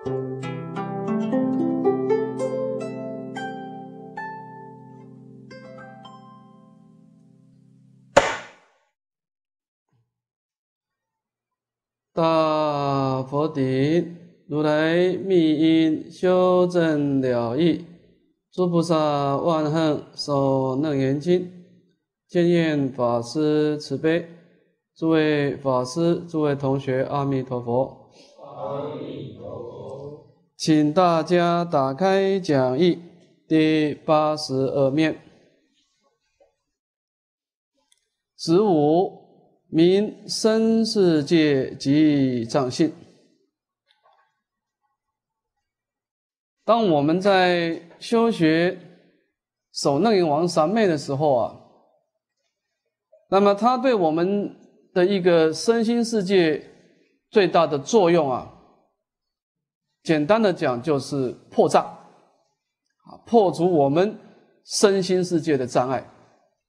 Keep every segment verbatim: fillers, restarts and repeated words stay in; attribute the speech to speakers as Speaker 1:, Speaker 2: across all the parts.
Speaker 1: 大佛顶，如来密因修正了义，诸菩萨万恒受楞严经，见愿法师慈悲，诸位法师、诸位同学，阿弥陀佛。
Speaker 2: 阿弥陀佛。
Speaker 1: 请大家打开讲义第八十二面，子午。名生世界及藏性。当我们在修学首楞严王三昧的时候啊，那么它对我们的一个身心世界最大的作用啊，简单的讲就是破障啊，破除我们身心世界的障碍。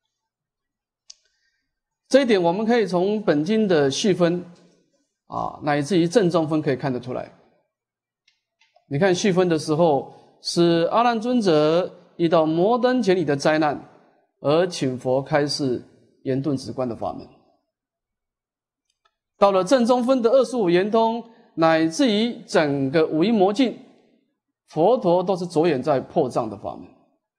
Speaker 1: 这一点我们可以从本经的序分啊，乃至于正中分可以看得出来。你看序分的时候，是阿难尊者遇到摩登前里的灾难，而请佛开示圆顿止观的法门。到了正中分的二十五圆通，乃至于整个五阴魔境，佛陀都是着眼在破障的法门。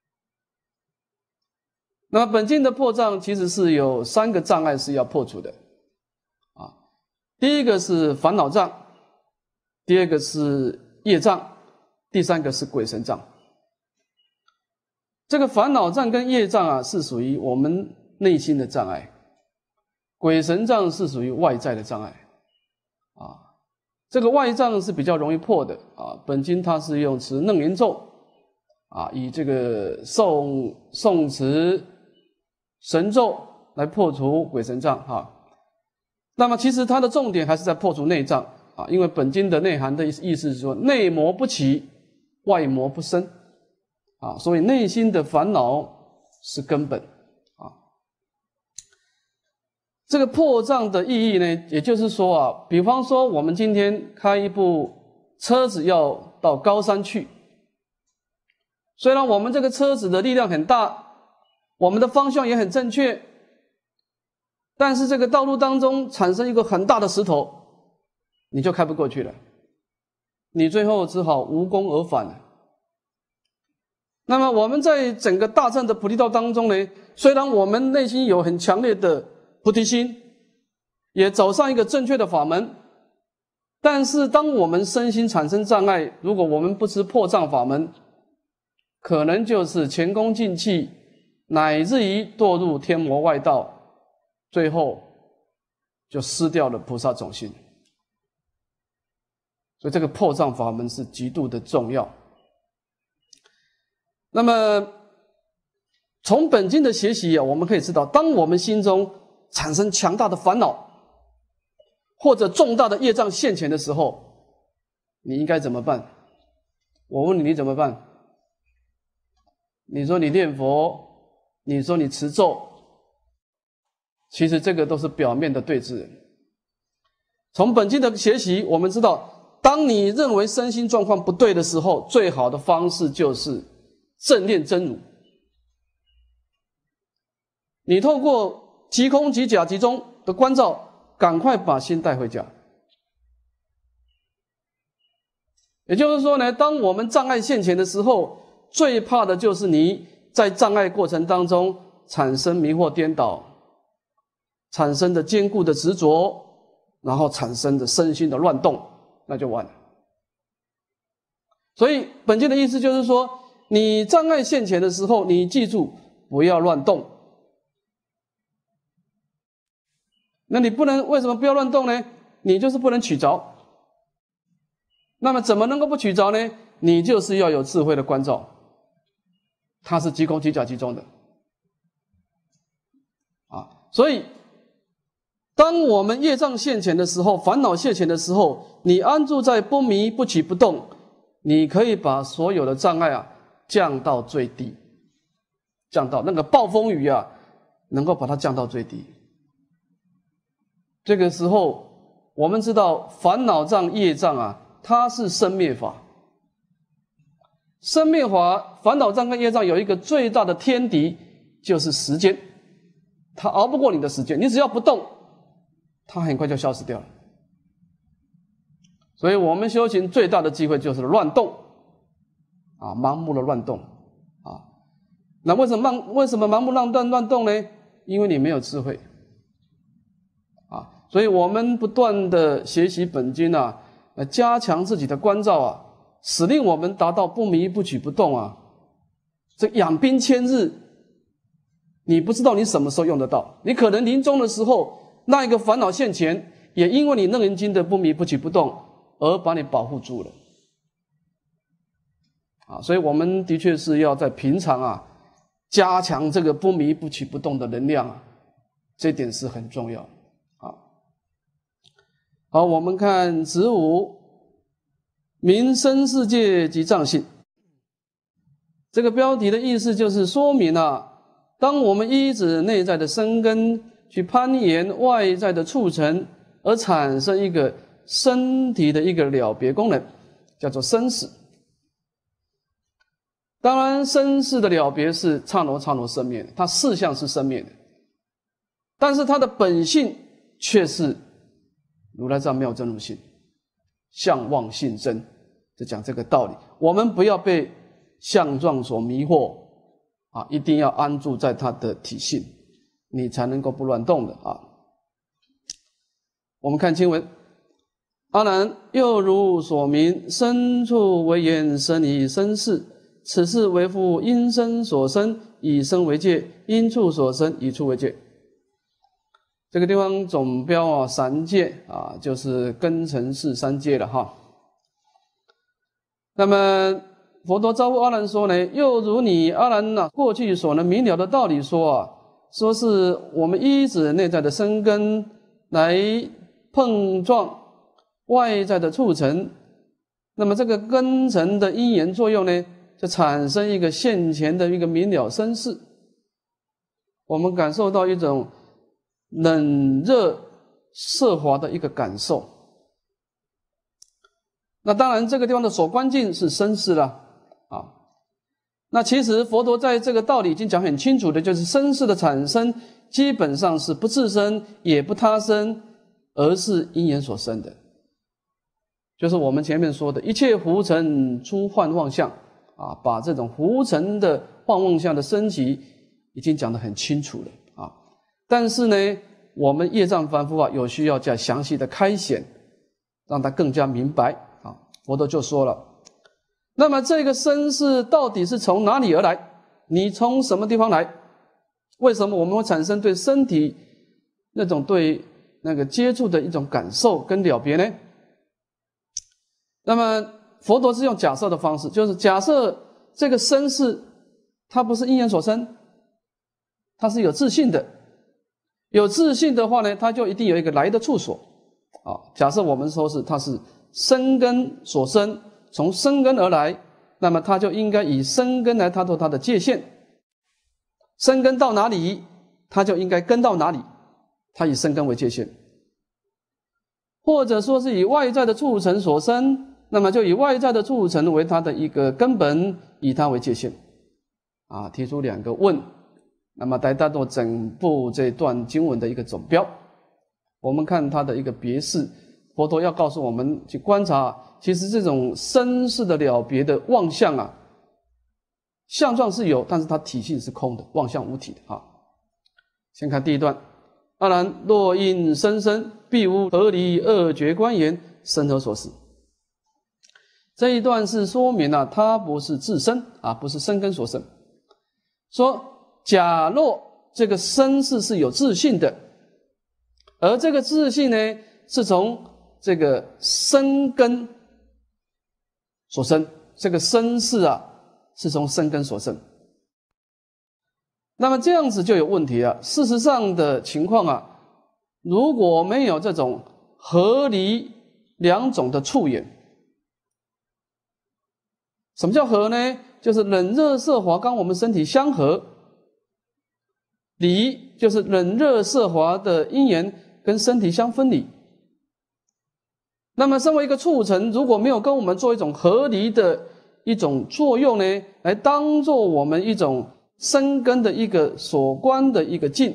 Speaker 1: 那么本经的破障其实是有三个障碍是要破除的啊，第一个是烦恼障，第二个是业障，第三个是鬼神障。这个烦恼障跟业障啊是属于我们内心的障碍，鬼神障是属于外在的障碍啊。这个外障是比较容易破的啊，本经它是用持楞严咒啊，以这个诵诵持神咒来破除鬼神障哈。那么其实它的重点还是在破除内障啊，因为本经的内涵的意思是说，内魔不起，外魔不生啊，所以内心的烦恼是根本啊。这个破障的意义呢，也就是说啊，比方说我们今天开一部车子要到高山去，虽然我们这个车子的力量很大，我们的方向也很正确，但是这个道路当中产生一个很大的石头，你就开不过去了，你最后只好无功而返了。那么我们在整个大乘的菩提道当中呢，虽然我们内心有很强烈的菩提心，也走上一个正确的法门，但是当我们身心产生障碍，如果我们不持破障法门，可能就是前功尽弃，乃至于堕入天魔外道，最后就失掉了菩萨种性。所以这个破障法门是极度的重要。那么从本经的学习啊，我们可以知道，当我们心中产生强大的烦恼，或者重大的业障现前的时候，你应该怎么办？我问你，你怎么办？你说你念佛，你说你持咒，其实这个都是表面的对峙。从本经的学习，我们知道，当你认为身心状况不对的时候，最好的方式就是正念真如。你透过即空即假即中的观照，赶快把心带回家。也就是说呢，当我们障碍现前的时候，最怕的就是你在障碍过程当中产生迷惑颠倒，产生的坚固的执着，然后产生的身心的乱动，那就完了。所以本经的意思就是说，你障碍现前的时候，你记住不要乱动。那你不能，为什么不要乱动呢？你就是不能取着。那么怎么能够不取着呢？你就是要有智慧的关照，它是即空即假即中的啊。所以当我们业障现前的时候，烦恼现前的时候，你安住在不迷不起不动，你可以把所有的障碍啊降到最低，降到那个暴风雨啊，能够把它降到最低。这个时候我们知道烦恼障业障啊它是生灭法。生灭法烦恼障跟业障有一个最大的天敌，就是时间，它熬不过你的时间，你只要不动，它很快就消失掉了。所以我们修行最大的机会就是乱动啊，盲目的乱动啊。那为什么盲为什么盲目乱动乱动呢？因为你没有智慧啊。所以我们不断的学习本经啊，来加强自己的关照啊，使令我们达到不迷不举不动啊。这养兵千日，你不知道你什么时候用得到，你可能临终的时候，那一个烦恼现前，也因为你楞严经的不迷不举不动而把你保护住了啊。所以我们的确是要在平常啊，加强这个不迷不举不动的能量啊，这点是很重要啊。好，我们看子午，明生世界及藏性。这个标题的意思就是说明啊，当我们依止内在的生根去攀岩外在的促成，而产生一个身体的一个了别功能，叫做生死。当然生死的了别是刹那刹那生灭的，它事相是生灭的，但是它的本性却是如来藏妙真如性，相妄性真，就讲这个道理。我们不要被相状所迷惑啊，一定要安住在它的体性，你才能够不乱动的啊。我们看经文，阿难，又如所明，身处为言，生以生事，此事为复因身所生，以身为界；因处所生，以处为界。这个地方总标啊三界啊，就是根尘世三界了哈。那么佛陀招呼阿难说呢，又如你阿难啊过去所能明了的道理说啊，说是我们依止内在的生根来碰撞外在的促成，那么这个根尘的因缘作用呢，就产生一个现前的一个明了身世，我们感受到一种冷热色华的一个感受。那当然这个地方的所观境是生死了啊。那其实佛陀在这个道理已经讲很清楚的，就是生死的产生基本上是不自生也不他生，而是因缘所生的，就是我们前面说的一切浮尘出幻妄相啊，把这种浮尘的幻妄相的升级已经讲得很清楚了啊。但是呢，我们业障凡夫啊，有需要再详细的开显，让他更加明白啊。佛陀就说了，那么这个身世到底是从哪里而来？你从什么地方来？为什么我们会产生对身体那种对那个接触的一种感受跟了别呢？那么佛陀是用假设的方式，就是假设这个身世它不是因缘所生，它是有自性的。有自性的话呢，它就一定有一个来的处所啊。假设我们说是它是生根所生，从生根而来，那么它就应该以生根来踏透它的界限。生根到哪里，它就应该根到哪里，它以生根为界限。或者说是以外在的促成所生，那么就以外在的促成为它的一个根本，以它为界限啊。提出两个问，那么来当做整部这段经文的一个总标。我们看它的一个别示，佛陀要告诉我们去观察，其实这种生死的了别的妄相啊，相状是有，但是它体性是空的，妄相无体的啊。先看第一段，阿难，若因生生，必无合离二绝观言，生何所思？这一段是说明啊，它不是自生啊，不是生根所生。说假若这个生是是有自性的，而这个自性呢，是从这个生根所生，这个生是啊，是从生根所生。那么这样子就有问题了。事实上的情况啊，如果没有这种合离两种的触缘，什么叫合呢？就是冷热色华刚我们身体相合，离就是冷热色华的因缘跟身体相分离。 那么身为一个促成，如果没有跟我们做一种合离的一种作用呢，来当做我们一种生根的一个所观的一个境，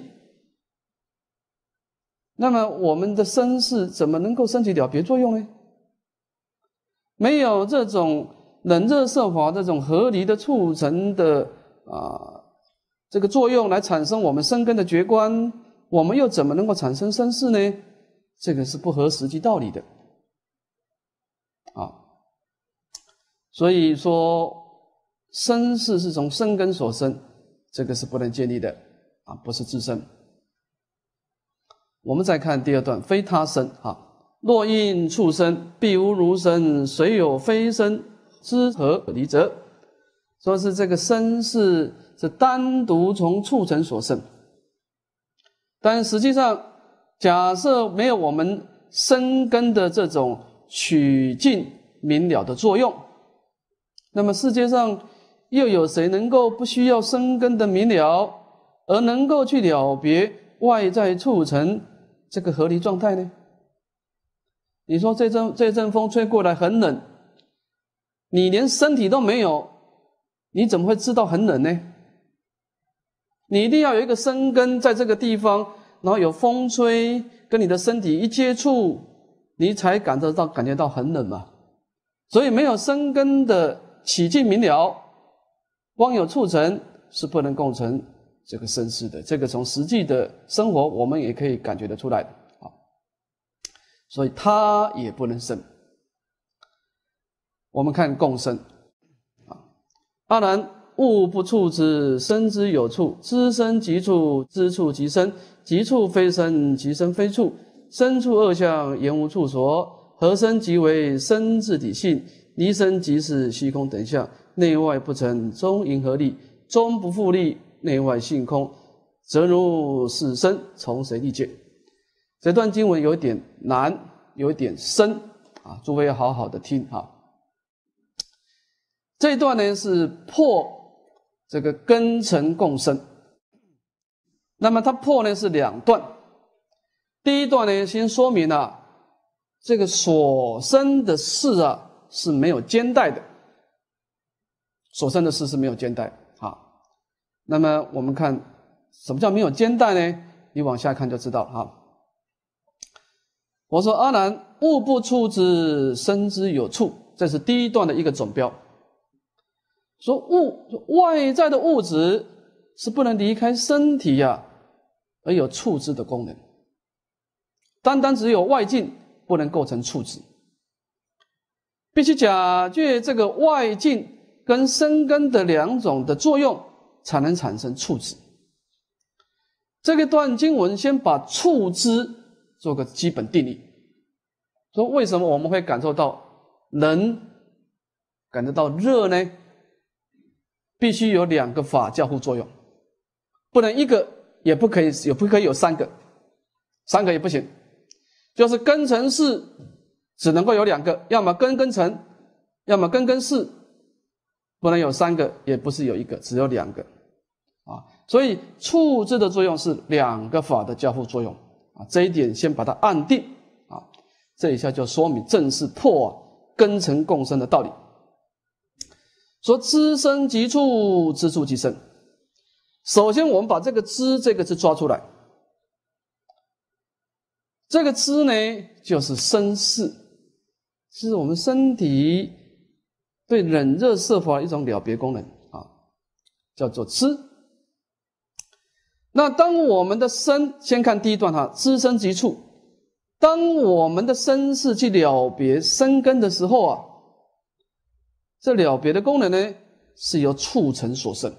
Speaker 1: 那么我们的身世怎么能够升起了别作用呢？没有这种冷热色法这种合离的促成的啊这个作用来产生我们生根的觉观，我们又怎么能够产生身世呢？这个是不合实际道理的啊。所以说身世是从生根所生，这个是不能建立的啊，不是自身。我们再看第二段，非他身啊。若因畜生，必无如身，虽有非身，知何离则？说是这个身是是单独从畜生所生，但实际上，假设没有我们生根的这种取境明了的作用，那么世界上又有谁能够不需要生根的明了，而能够去了别外在促成这个合离状态呢？你说这阵这阵风吹过来很冷，你连身体都没有，你怎么会知道很冷呢？你一定要有一个生根在这个地方，然后有风吹跟你的身体一接触，你才感得到感觉到很冷嘛。所以没有生根的起境明了，光有促成是不能构成这个身世的。这个从实际的生活我们也可以感觉得出来的。所以他也不能生。我们看共生啊，阿难，物不处之，生之有处，知生即处，知处即生，即处非生，即生非处，生处二相，言无处所，合生即为生自体性，离生即是虚空等相，内外不成，中因合力，中不复力，内外性空，则如是生，从谁立界？这段经文有一点难，有一点深啊，诸位要好好的听啊。这一段呢是破这个根尘共生，那么它破呢是两段。第一段呢先说明啊，这个所生的事啊是没有间带的，所生的事是没有间带啊。那么我们看什么叫没有间带呢？你往下看就知道啊。我说阿难，物不处之，生之有处，这是第一段的一个总标。说物外在的物质是不能离开身体呀、啊，而有处之的功能。单单只有外境不能构成处之，必须假借这个外境跟生根的两种的作用，才能产生处之。这个段经文先把处之做个基本定义，说为什么我们会感受到冷，感得到热呢？必须有两个法交互作用，不能一个，也不可以，也不可以有三个，三个也不行。就是根尘事只能够有两个，要么根根尘，要么根根事，不能有三个，也不是有一个，只有两个啊。所以处之的作用是两个法的交互作用啊，这一点先把它按定啊，这一下就说明正是破、啊、根尘共生的道理。说知生即处，知处即生。首先我们把这个知这个字抓出来，这个知呢就是身世，是我们身体对冷热色法一种了别功能啊，叫做知。那当我们的身，先看第一段哈，知生即处，当我们的身世去了别生根的时候啊，这了别的功能呢，是由促成所生。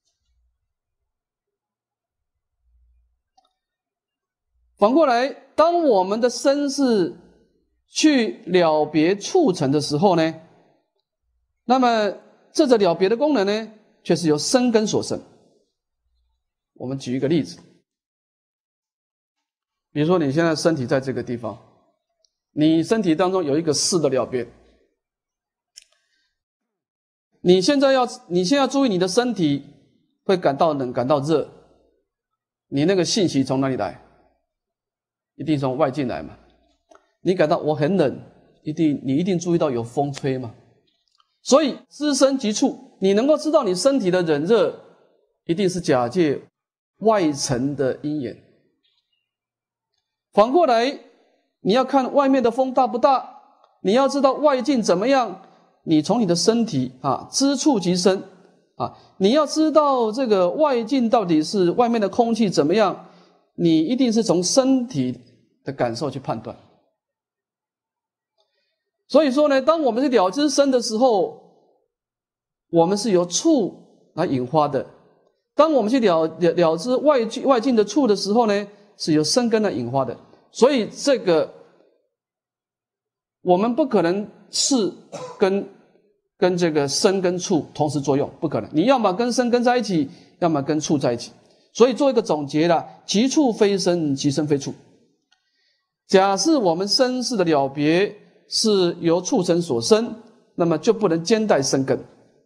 Speaker 1: 反过来，当我们的身世去了别促成的时候呢，那么这个了别的功能呢，却是由生根所生。我们举一个例子，比如说你现在身体在这个地方，你身体当中有一个事的了别。你现在要，你现在要注意你的身体会感到冷，感到热，你那个信息从哪里来？一定从外境来嘛。你感到我很冷， 一定你一定注意到有风吹嘛。所以知身即处，你能够知道你身体的冷热，一定是假借外层的因缘。反过来，你要看外面的风大不大，你要知道外境怎么样，你从你的身体啊，知处即身啊，你要知道这个外境到底是外面的空气怎么样，你一定是从身体的感受去判断。所以说呢，当我们去了知身的时候，我们是由处来引发的；当我们去了了了知外境外境的处的时候呢，是由身根来引发的。所以这个我们不可能是跟跟这个身跟处同时作用，不可能。你要么跟身根在一起，要么跟处在一起。所以做一个总结啦，其处非身，其身非处。假设我们身世的了别是由畜生所生，那么就不能兼带身根。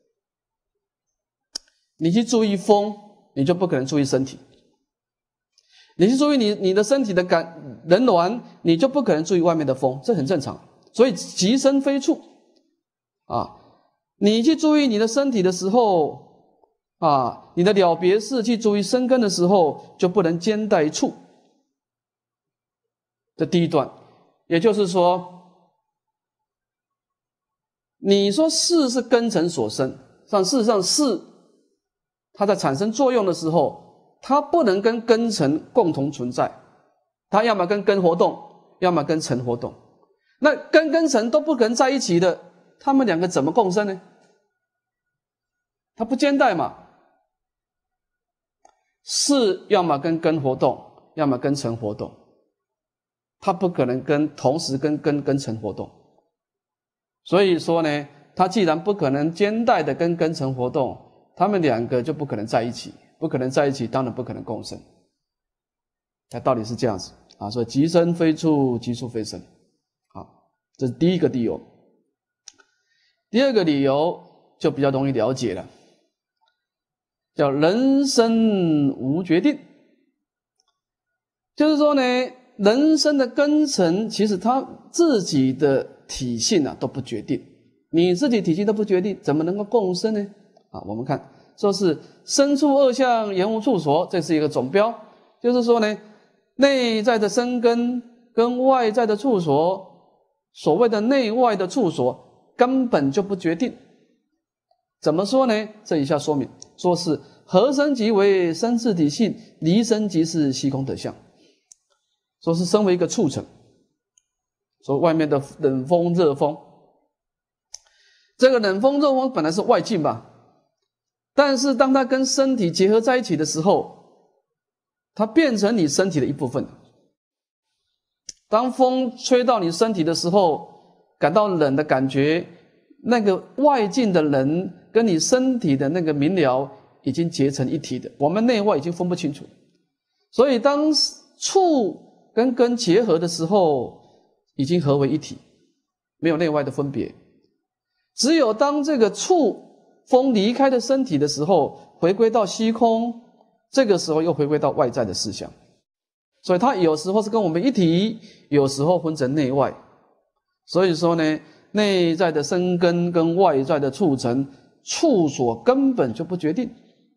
Speaker 1: 你去注意风，你就不可能注意身体；你去注意你你的身体的感冷暖，你就不可能注意外面的风，这很正常。所以即身非处啊，你去注意你的身体的时候啊，你的了别是去注意身根的时候，就不能兼带处。这第一段，也就是说，你说事是根尘所生，但事实上事它在产生作用的时候，它不能跟根尘共同存在，它要么跟根活动，要么跟尘活动。那根跟尘都不可能在一起的，他们两个怎么共生呢？它不兼带嘛。事要么跟根活动，要么跟尘活动，它不可能跟同时跟根跟尘活动。所以说呢，它既然不可能兼带的跟根尘活动，他们两个就不可能在一起，不可能在一起，当然不可能共生。它道理是这样子啊，所以即身非处，即处非身。好，这是第一个理由。第二个理由就比较容易了解了，叫人生无决定。就是说呢，人生的根尘其实他自己的体性啊都不决定，你自己体性都不决定，怎么能够共生呢？啊，我们看说是身处二相，言无处所，这是一个总标，就是说呢，内在的身根跟外在的处所，所谓的内外的处所根本就不决定。怎么说呢？这一下说明，说是合身即为身自体性，离身即是虚空德相。说是身为一个畜生，说外面的冷风热风，这个冷风热风本来是外境吧，但是当它跟身体结合在一起的时候，它变成你身体的一部分。当风吹到你身体的时候，感到冷的感觉，那个外境的冷跟你身体的那个明了已经结成一体的，我们内外已经分不清楚。所以当触跟根结合的时候，已经合为一体，没有内外的分别。只有当这个触风离开的身体的时候，回归到虚空，这个时候又回归到外在的事项。所以它有时候是跟我们一体，有时候分成内外。所以说呢，内在的身根跟外在的处尘，处所根本就不决定。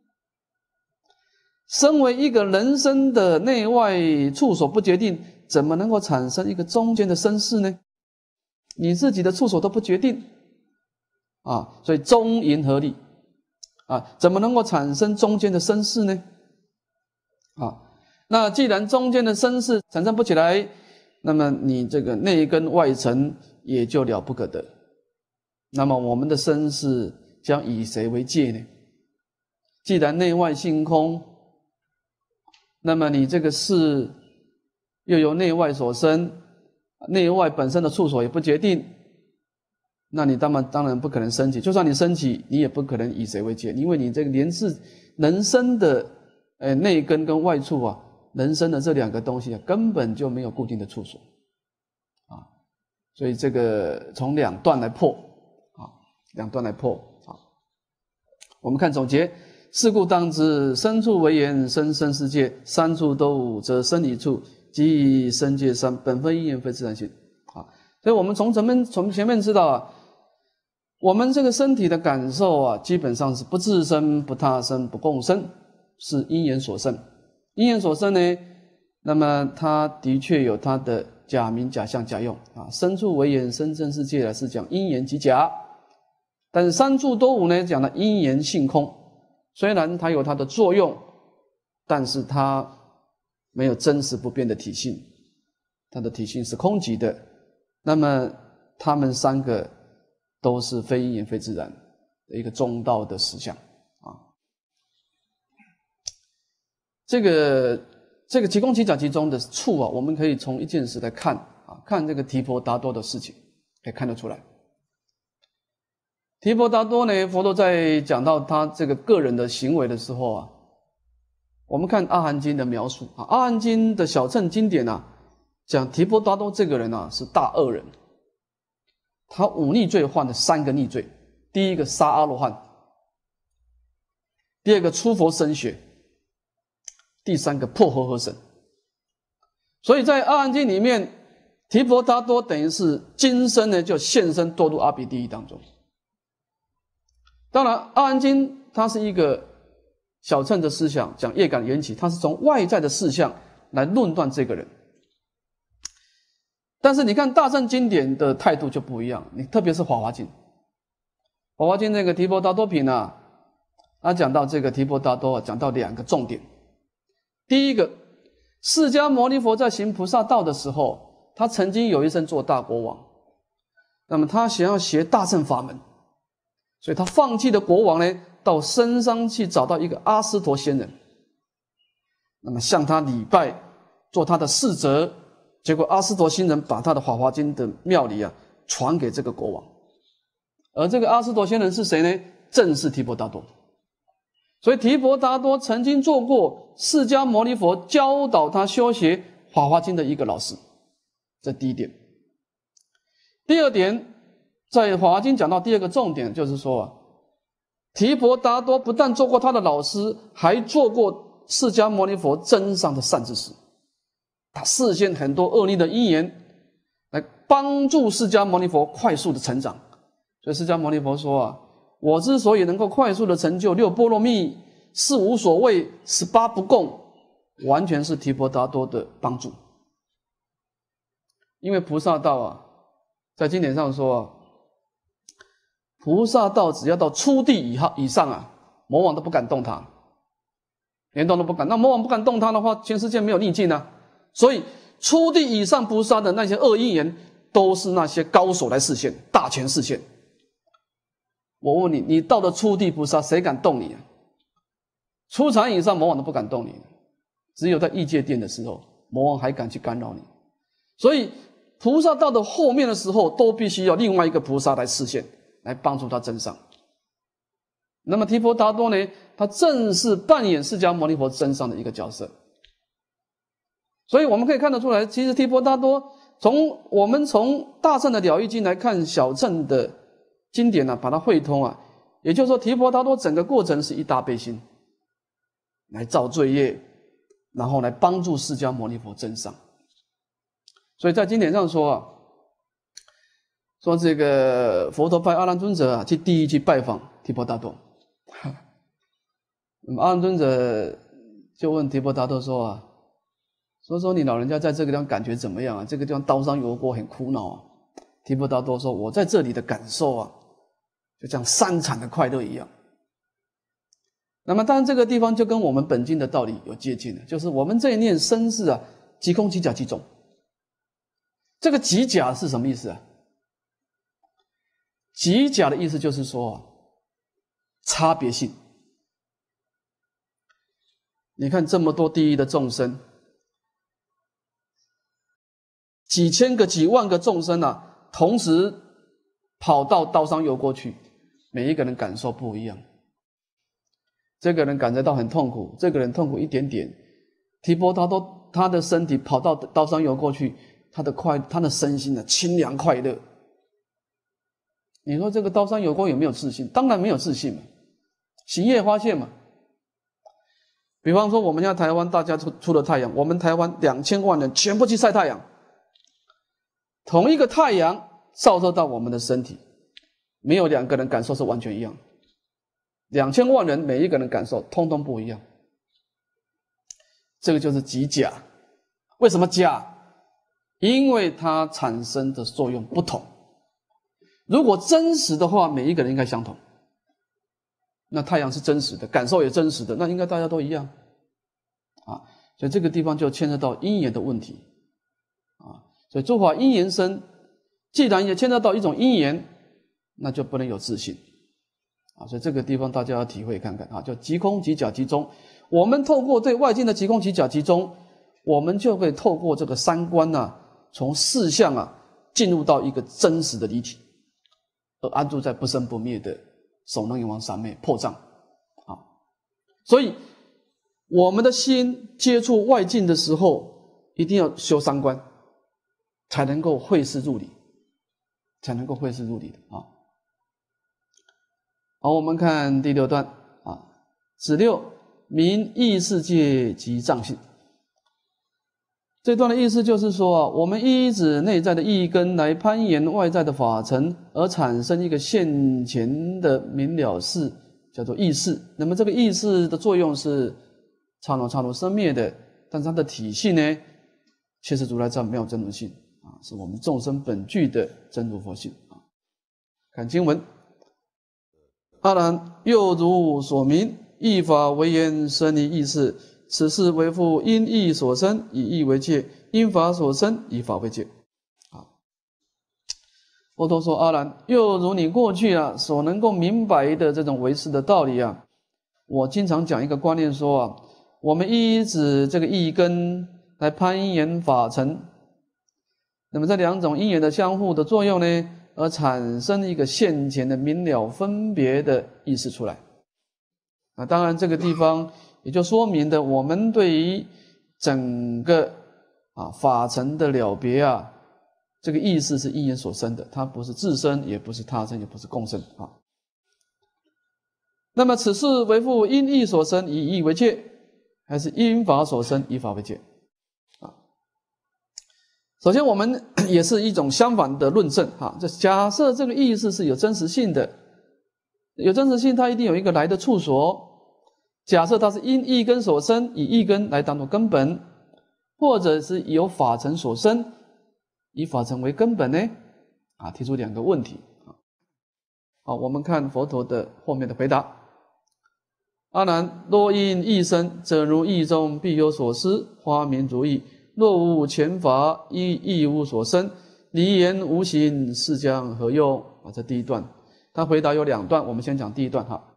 Speaker 1: 身为一个人生的内外处所不决定，怎么能够产生一个中间的身世呢？你自己的处所都不决定啊，所以中淫合力啊，怎么能够产生中间的身世呢？啊，那既然中间的身世产生不起来，那么你这个内根外尘也就了不可得。那么我们的身世将以谁为界呢？既然内外性空，那么你这个事又由内外所生，内外本身的处所也不决定，那你当然当然不可能升起。就算你升起，你也不可能以谁为界，因为你这个连是人生的呃内根跟外处啊，人生的这两个东西啊，根本就没有固定的处所啊。所以这个从两段来破啊，两段来破啊。我们看总结。是故当知，身处为言，生生世界，三处都无，则生一处，即生界三，本分因缘非自然性。啊， 所以我们从前面从前面知道啊，我们这个身体的感受啊，基本上是不自生、不他生、不共生，是因缘所生。因缘所生呢，那么它的确有它的假名、假相、假用啊。生处为缘，生真世界来是讲因缘即假，但是三处多无呢，讲的因缘性空。虽然它有它的作用，但是它没有真实不变的体性，它的体性是空寂的。那么它们三个都是非因缘非自然的一个中道的实相啊。这个这个即空即假即中的处啊，我们可以从一件事来看啊，看这个提婆达多的事情，可以看得出来。提婆达多呢，佛陀在讲到他这个个人的行为的时候啊，我们看阿含经的描述啊，阿含经的小乘经典啊，讲提婆达多这个人啊是大恶人，他五逆罪犯了三个逆罪，第一个杀阿罗汉，第二个出佛身血，第三个破和合神。所以在阿含经里面，提婆达多等于是今生呢就现身堕入阿鼻地狱当中。当然阿含经它是一个小乘的思想，讲业感缘起，它是从外在的事项来论断这个人。但是你看大乘经典的态度就不一样，你特别是华华经，华华经那个提婆达多品啊，他讲到这个提婆达多啊，讲到两个重点。第一个，释迦牟尼佛在行菩萨道的时候，他曾经有一生做大国王，那么他想要学大乘法门，所以他放弃了国王呢，到深山去找到一个阿斯陀仙人，那么向他礼拜，做他的侍者。结果阿斯陀仙人把他的法华经的妙理啊传给这个国王，而这个阿斯陀仙人是谁呢？正是提婆达多。所以提婆达多曾经做过释迦牟尼佛教导他修学法华经的一个老师，这第一点。第二点，在法华经讲到第二个重点，就是说啊，提婆达多不但做过他的老师，还做过释迦牟尼佛真上的善知识。他示现很多恶逆的因缘，来帮助释迦牟尼佛快速的成长。所以释迦牟尼佛说啊，我之所以能够快速的成就六波罗蜜、四无所谓、十八不共，完全是提婆达多的帮助。因为菩萨道啊，在经典上说啊，菩萨道只要到初地以后以上啊，魔王都不敢动他，连动都不敢。那魔王不敢动他的话，全世界没有逆境啊。所以初地以上菩萨的那些恶因缘，都是那些高手来示现，大权示现。我问你，你到了初地菩萨，谁敢动你啊？初禅以上魔王都不敢动你，只有在异界殿的时候，魔王还敢去干扰你。所以菩萨到了后面的时候，都必须要另外一个菩萨来示现，来帮助他增上。那么提婆达多呢，他正是扮演释迦牟尼佛增上的一个角色。所以我们可以看得出来，其实提婆达多从我们从大乘的了义经来看小乘的经典啊，把它汇通啊，也就是说提婆达多整个过程是一大悲心，来造罪业，然后来帮助释迦牟尼佛增上。所以在经典上说啊，说这个佛陀派阿难尊者啊去地狱去拜访提婆达多，那么阿难尊者就问提婆达多说啊，说说你老人家在这个地方感觉怎么样啊？这个地方刀山油锅很苦恼啊。提婆达多说，我在这里的感受啊，就像山产的快乐一样。那么当然这个地方就跟我们本经的道理有接近了，就是我们这一念生是啊，即空即假即中。这个即假是什么意思啊？即假的意思就是说啊，差别性。你看这么多地狱的众生，几千个几万个众生啊，同时跑到刀山油锅去，每一个人感受不一样。这个人感觉到很痛苦，这个人痛苦一点点，提婆达多他的身体跑到刀山油锅去，他的快他的身心啊清凉快乐。你说这个刀山油锅有没有自信？当然没有自信嘛，行业发现嘛。比方说我们现在台湾大家出出了太阳，我们台湾两千万人全部去晒太阳， 同一个太阳照射到我们的身体，没有两个人感受是完全一样，两千万人每一个人感受通通不一样。这个就是极假。为什么假？因为它产生的作用不同。如果真实的话，每一个人应该相同。那太阳是真实的，感受也真实的，那应该大家都一样啊。所以这个地方就牵涉到因缘的问题啊。所以诸法因缘生，既然也牵涉到一种因缘，那就不能有自信啊。所以这个地方大家要体会看看啊，叫即空即假即中。我们透过对外境的即空即假即中，我们就会透过这个三观啊，从事相啊进入到一个真实的离体，而安住在不生不灭的首能永王三昧破障啊。所以我们的心接触外境的时候，一定要修三观，才能够会事入理，才能够会事入理的啊。好，我们看第六段啊，子六名意识界及藏性。这段的意思就是说啊，我们依止内在的意根来攀岩外在的法尘，而产生一个现前的明了事，叫做意识。那么这个意识的作用是刹那刹那生灭的，但是它的体性呢，却是如来藏妙真如性啊，是我们众生本具的真如佛性啊。看经文，阿难，又如所明，意法为言生离意识。此事为复因意所生，以意为界；因法所生，以法为界。啊，佛陀说：“阿难，又如你过去啊所能够明白的这种唯识的道理啊，我经常讲一个观念说啊，我们依止这个意根来攀岩法尘，那么这两种因缘的相互的作用呢，而产生一个现前的明了分别的意识出来。啊，当然这个地方。”也就说明的，我们对于整个啊法尘的了别啊，这个意识是因缘所生的，它不是自身，也不是他生，也不是共生啊。那么此事为复因意所生，以意为界，还是因法所生，以法为界？啊，首先我们也是一种相反的论证哈。这假设这个意识是有真实性的，有真实性，它一定有一个来的处所。假设它是因意根所生，以意根来当作根本，或者是由法尘所生，以法尘为根本呢？啊，提出两个问题啊。好，我们看佛陀的后面的回答。阿难，若因意生，则如意中必有所思，花明如意；若无前法，亦亦无所生，离言无形，是将何用？啊，这第一段。他回答有两段，我们先讲第一段哈。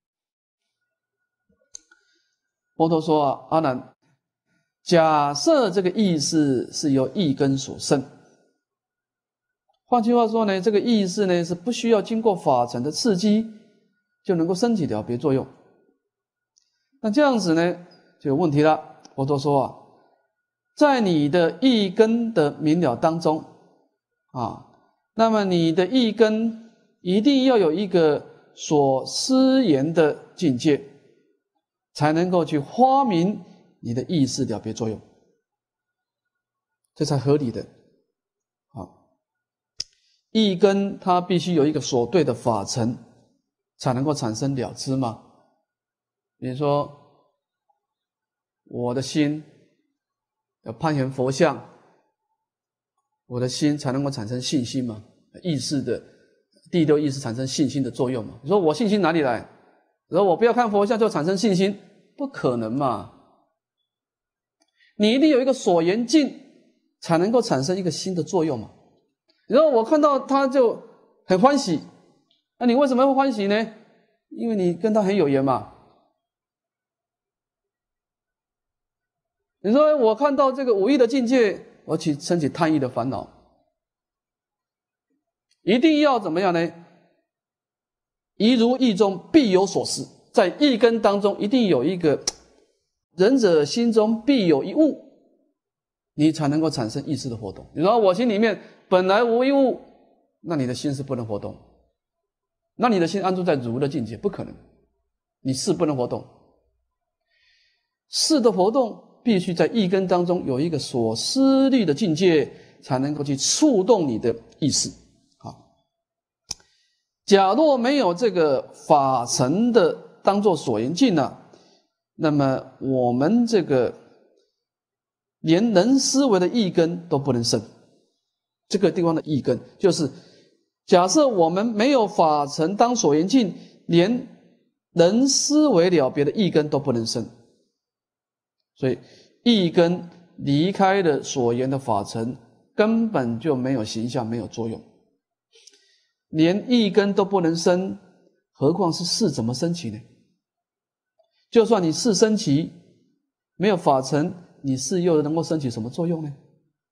Speaker 1: 佛陀说啊，阿难，假设这个意识是由意根所生，换句话说呢，这个意识呢是不需要经过法尘的刺激就能够升起了别作用。那这样子呢就有问题了。佛陀说啊，在你的意根的明了当中啊，那么你的意根一定要有一个所思言的境界，才能够去发明你的意识了别作用，这才合理的。好，意根它必须有一个所对的法尘，才能够产生了知嘛。比如说，我的心要攀缘佛像，我的心才能够产生信心嘛，意识的第六意识产生信心的作用嘛。你说我信心哪里来？然后我不要看佛像就产生信心，不可能嘛！你一定有一个所缘境，才能够产生一个新的作用嘛。然后我看到他就很欢喜，那你为什么会欢喜呢？因为你跟他很有缘嘛。你说我看到这个五欲的境界，我去升起贪欲的烦恼，一定要怎么样呢？宜如意中必有所思，在意根当中一定有一个仁者心中必有一物，你才能够产生意识的活动。你说我心里面本来无一物，那你的心是不能活动，那你的心安住在如的境界，不可能，你事不能活动。事的活动必须在意根当中有一个所思虑的境界， 才能够去触动你的意识。好，假若没有这个法尘的当作所缘境呢、啊，那么我们这个连能思维的意根都不能生。这个地方的意根就是假设我们没有法尘当所缘境，连能思维了别的意根都不能生。所以意根离开了所缘的法尘，根本就没有形象，没有作用。连意根都不能生，何况是事怎么升起呢？就算你事升起，没有法尘，你事又能够升起什么作用呢？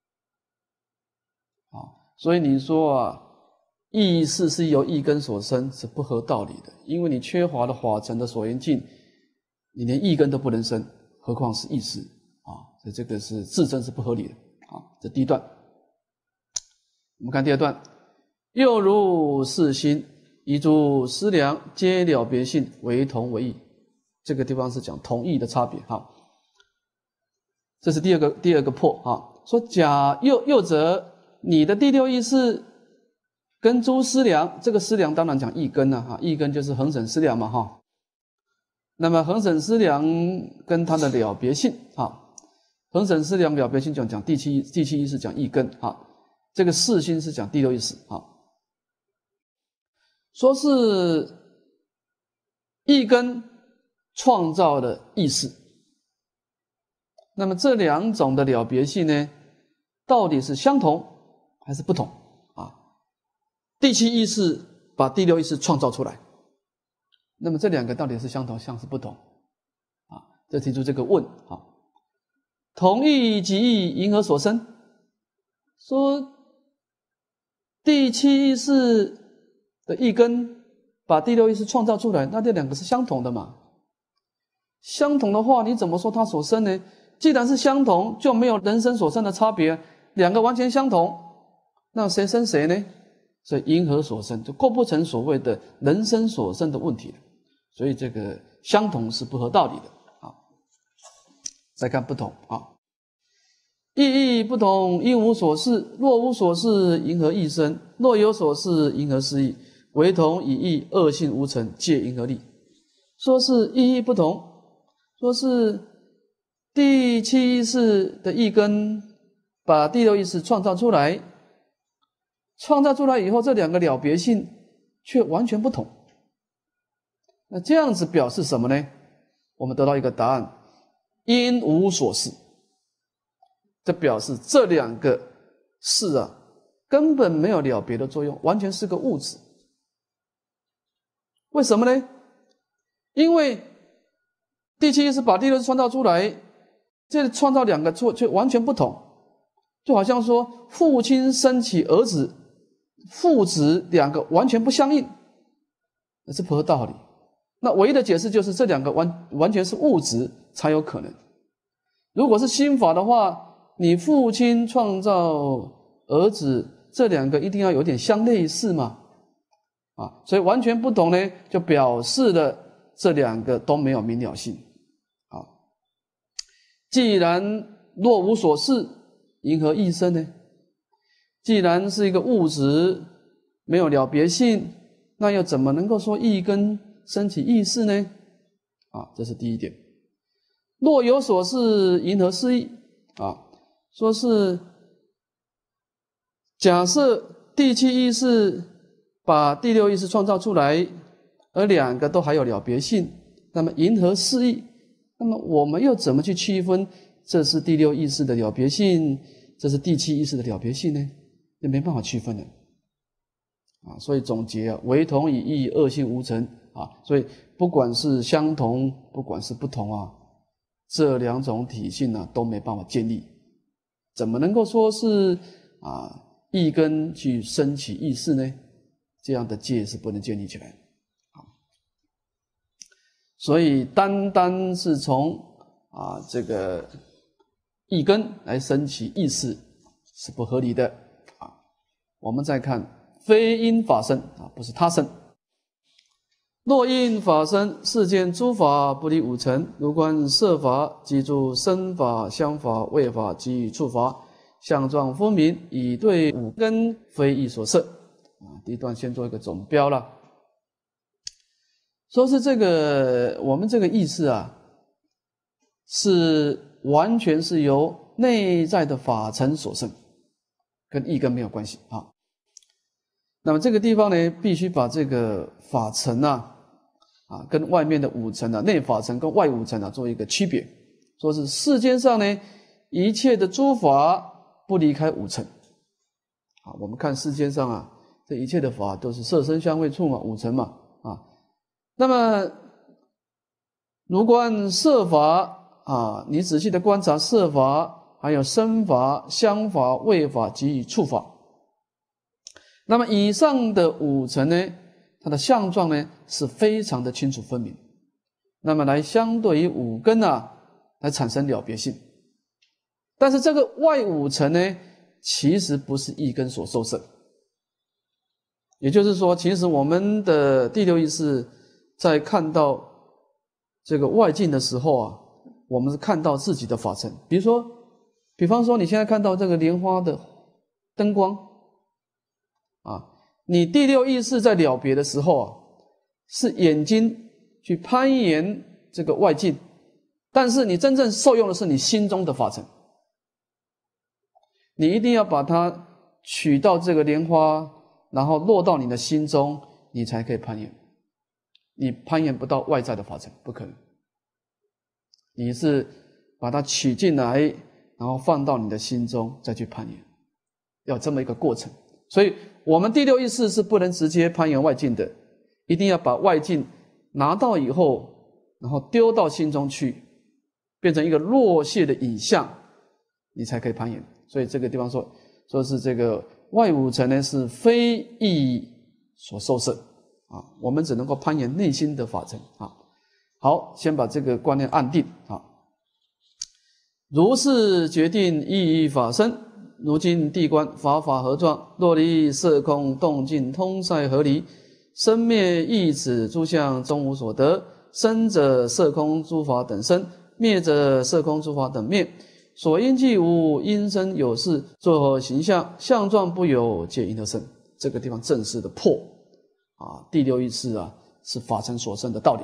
Speaker 1: 啊，所以你说啊，意识是由意根所生，是不合道理的。因为你缺乏了法尘的所缘境，你连意根都不能生，何况是意识啊？所以这个是自证是不合理的啊。这第一段，我们看第二段，又如是心，以诸思量，皆了别性，为同为异。这个地方是讲同异的差别哈。这是第二个第二个破哈。说假又又则你的第六意识跟诸思量，这个思量当然讲意根了哈，意根就是恒审思量嘛哈。那么恒审思量跟它的了别性啊，恒审思量了别性讲讲第七第七意识讲意根啊，这个四心是讲第六意识啊。说是意根创造的意识，那么这两种的了别性呢，到底是相同还是不同啊？第七意识把第六意识创造出来，那么这两个到底是相同还是不同啊？这提出这个问啊。同意即异，因何所生？说第七意识的意根把第六意识创造出来，那这两个是相同的嘛？相同的话，你怎么说它所生呢？既然是相同，就没有人生所生的差别，两个完全相同，那谁生谁呢？所以因何所生，就构不成所谓的人生所生的问题了。所以这个相同是不合道理的啊。再看不同啊，意义不同，因无所事。若无所事，因何异生？若有所事，因何失义？唯同以义，恶性无成，借因何立？说是意义不同，说是第七意识的意根把第六意识创造出来，创造出来以后，这两个了别性却完全不同。那这样子表示什么呢？我们得到一个答案：因无所事。这表示这两个事啊，根本没有了别的作用，完全是个物质。为什么呢？因为第七意识把第六意识创造出来，这创造两个错却完全不同，就好像说父亲生起儿子，父子两个完全不相应，这是不合道理。那唯一的解释就是这两个完完全是物质才有可能。如果是心法的话，你父亲创造儿子，这两个一定要有点相类似嘛，啊，所以完全不同呢，就表示了这两个都没有明了性。啊，既然若无所事，因何异生呢？既然是一个物质，没有了别性，那又怎么能够说意根升起意识呢？啊，这是第一点。若有所事，因何失义？啊，说是假设第七意识把第六意识创造出来，而两个都还有了别性，那么因何失义？那么我们又怎么去区分这是第六意识的了别性，这是第七意识的了别性呢？也没办法区分的啊。所以总结啊，唯同以异，恶性无成啊。所以不管是相同，不管是不同啊，这两种体性呢、啊、都没办法建立，怎么能够说是啊意根去升起意识呢？这样的界是不能建立起来的。所以单单是从啊这个意根来升起意识是不合理的啊。我们再看非因法生啊，不是他生。若因法生，世间诸法不离五尘，如观色法即诸生法、香法、味法及触法， 相状分明，以对五根，非意所摄。啊，第一段先做一个总标了。说是这个我们这个意识啊，是完全是由内在的法尘所生，跟意根没有关系啊。那么这个地方呢，必须把这个法尘啊，啊，跟外面的五尘啊，内法尘跟外五尘啊，做一个区别。说是世间上呢，一切的诸法不离开五尘。啊，我们看世间上啊，这一切的法都是色声香味触嘛，五尘嘛，啊。那么，如果按色法啊，你仔细的观察色法，还有声法、香法、味法及触法，那么以上的五尘呢，它的相状呢是非常的清楚分明。那么来相对于五根啊，来产生了别性。但是这个外五尘呢，其实不是意根所受摄。也就是说，其实我们的第六意识在看到这个外境的时候啊，我们是看到自己的法尘。比如说，比方说你现在看到这个莲花的灯光啊，你第六意识在了别的时候啊，是眼睛去攀岩这个外境，但是你真正受用的是你心中的法尘。你一定要把它取到这个莲花，然后落到你的心中，你才可以攀岩。你攀岩不到外在的法尘，不可能。你是把它取进来，然后放到你的心中，再去攀岩，要这么一个过程。所以我们第六意识是不能直接攀岩外境的，一定要把外境拿到以后，然后丢到心中去，变成一个落谢的影像，你才可以攀岩。所以这个地方说，说是这个外五尘呢是非意所受摄啊，我们只能够攀岩内心的法尘啊。好，先把这个观念按定啊。如是决定意义法身，如今谛观法法合状，若离色空动静通塞合离，生灭意此诸相终无所得。生者色空诸法等生，灭者色空诸法等灭。所因既无，因生有事，作何形象？相状不有，皆因而生。这个地方正式的破啊，第六意识啊是法尘所生的道理。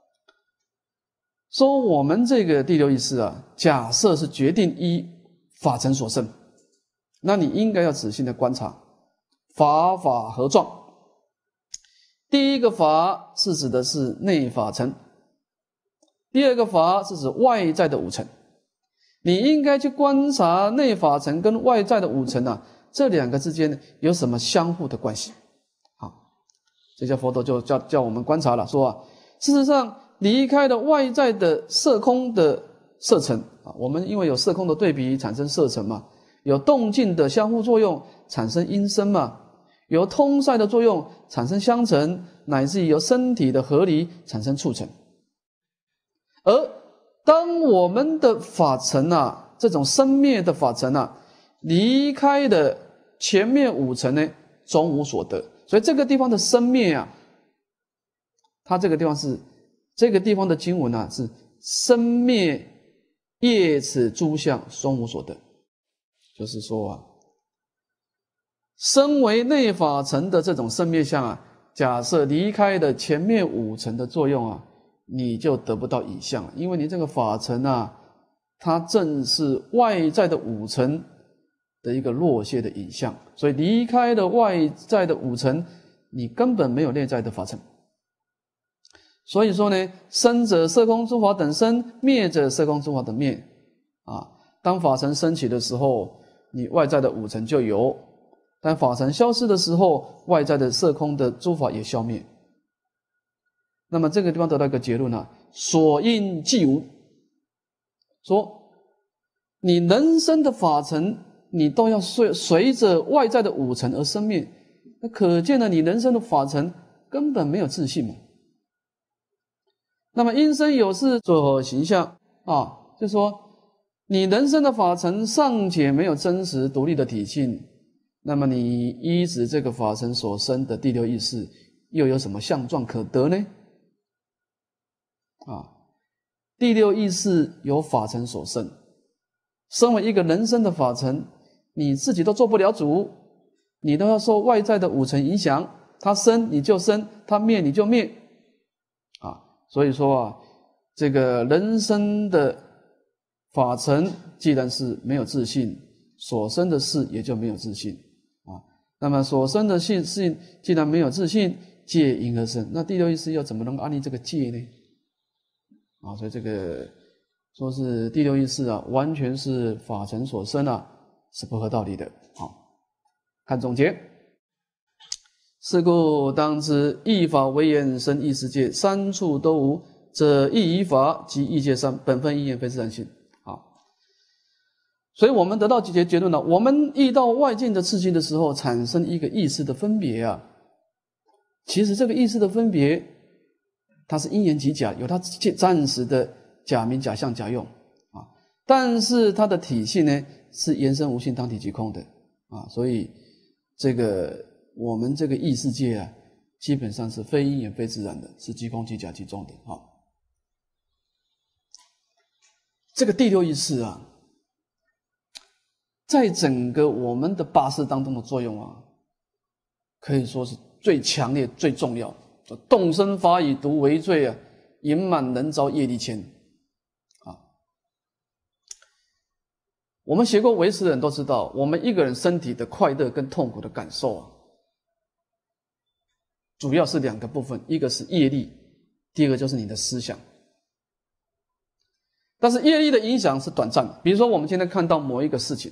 Speaker 1: 说我们这个第六意识啊，假设是决定依法尘所生，那你应该要仔细的观察法法合状。第一个法是指的是内法尘，第二个法是指外在的五尘。你应该去观察内法尘跟外在的五尘啊，这两个之间有什么相互的关系？好，这些佛陀就叫叫我们观察了，说啊，事实上离开了外在的色空的色尘啊，我们因为有色空的对比产生色尘嘛，有动静的相互作用产生音声嘛，有通塞的作用产生香尘，乃至于有身体的合离产生触尘。而当我们的法尘啊，这种生灭的法尘啊，离开了前面五尘呢，终无所得。所以这个地方的生灭啊，它这个地方是这个地方的经文啊，是生灭业此诸相终无所得。就是说啊，身为内法尘的这种生灭相啊，假设离开了前面五尘的作用啊，你就得不到影像了，因为你这个法尘啊，它正是外在的五尘的一个落谢的影像，所以离开了外在的五尘，你根本没有内在的法尘。所以说呢，生者色空诸法等生，灭者色空诸法等灭啊。当法尘升起的时候，你外在的五尘就有；但法尘消失的时候，外在的色空的诸法也消灭。那么这个地方得到一个结论啊，所因既无，说你人生的法尘，你都要随随着外在的五尘而生灭，那可见了你人生的法尘根本没有自性嘛。那么因生有事，作何形象啊？就说你人生的法尘尚且没有真实独立的体性，那么你依止这个法尘所生的第六意识，又有什么相状可得呢？啊，第六意识由法尘所生，身为一个人生的法尘， 你自己都做不了主，你都要受外在的五尘影响，它生你就生，它灭你就灭啊。所以说啊，这个人生的法尘既然是没有自信，所生的事也就没有自信啊。那么所生的性性既然没有自信，戒因而生，那第六意识要怎么能安立这个戒呢？啊，所以这个说是第六意识啊，完全是法尘所生啊，是不合道理的。好，看总结。是故当知，异法为言生异世界，三处都无，则异于法及异界三，本分一言非自然性。好，所以我们得到几结结论了。我们遇到外境的刺激的时候，产生一个意识的分别啊。其实这个意识的分别，它是因缘即假，有它暂时的假名、假象、假用啊。但是它的体性呢，是言生无性，当体即空的啊。所以这个我们这个异世界啊，基本上是非因缘、非自然的，是即空、即假、即中的啊。这个第六意识啊，在整个我们的八识当中的作用啊，可以说是最强烈、最重要。动身法以毒为罪啊，淫满人遭业力牵啊。我们学过唯识的人都知道，我们一个人身体的快乐跟痛苦的感受啊，主要是两个部分，一个是业力，第二个就是你的思想。但是业力的影响是短暂的，比如说我们今天看到某一个事情，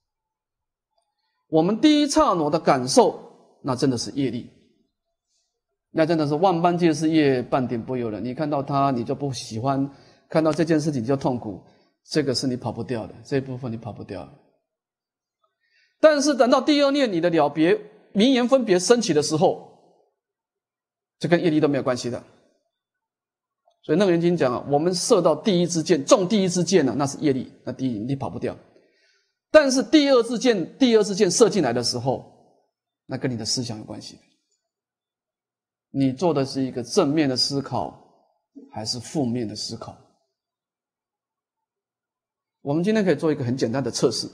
Speaker 1: 我们第一刹那的感受，那真的是业力，那真的是万般皆是业，半点不由人。你看到它，你就不喜欢；看到这件事情你就痛苦，这个是你跑不掉的，这一部分你跑不掉的。但是等到第二念你的了别、名言分别升起的时候，这跟业力都没有关系的。所以楞严经讲啊，我们射到第一支箭，中第一支箭呢、啊，那是业力，那第一你跑不掉。但是第二支箭，第二支箭射进来的时候，那跟你的思想有关系。你做的是一个正面的思考，还是负面的思考？我们今天可以做一个很简单的测试。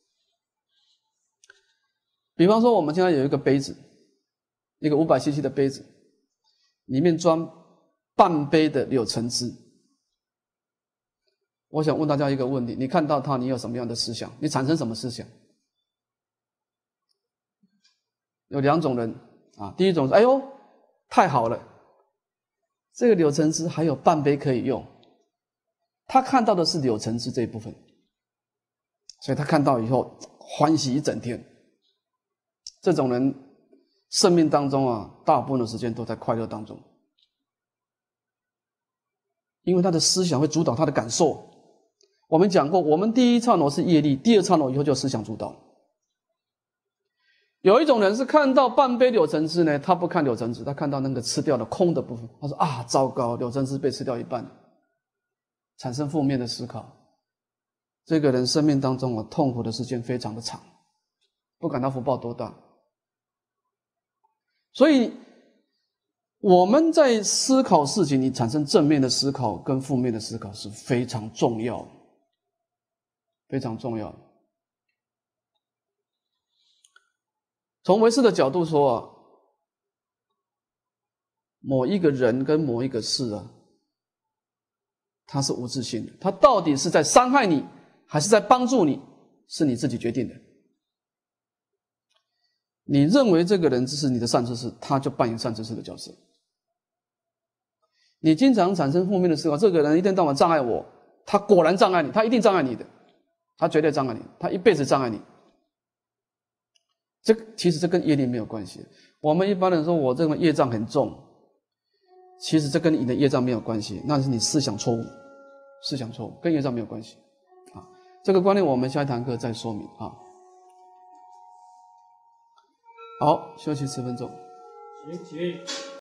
Speaker 1: 比方说，我们现在有一个杯子，一个五百 C C 的杯子，里面装半杯的柳橙汁。我想问大家一个问题，你看到它，你有什么样的思想？你产生什么思想？有两种人啊，第一种是哎呦太好了，这个柳橙汁还有半杯可以用，他看到的是柳橙汁这一部分，所以他看到以后欢喜一整天。这种人生命当中啊，大部分的时间都在快乐当中，因为他的思想会主导他的感受。我们讲过，我们第一刹那是业力，第二刹那以后就思想主导。有一种人是看到半杯柳橙汁呢，他不看柳橙汁，他看到那个吃掉的空的部分，他说啊，糟糕，柳橙汁被吃掉一半，产生负面的思考。这个人生命当中啊，痛苦的时间非常的长，不管他福报多大。所以我们在思考事情，你产生正面的思考跟负面的思考是非常重要的，非常重要的。从唯识的角度说啊，某一个人跟某一个事啊，它是无自性的，它到底是在伤害你还是在帮助你，是你自己决定的。你认为这个人是你的善知识，他就扮演善知识的角色。你经常产生负面的思考，这个人一天到晚障碍我，他果然障碍你，他一定障碍你的，他绝对障碍你，他一辈子障碍你。这其实这跟业力没有关系。我们一般人说我这个业障很重，其实这跟你的业障没有关系，那是你思想错误，思想错误跟业障没有关系啊。这个观念我们下一堂课再说明啊。好，休息十分钟。
Speaker 2: 行，起立。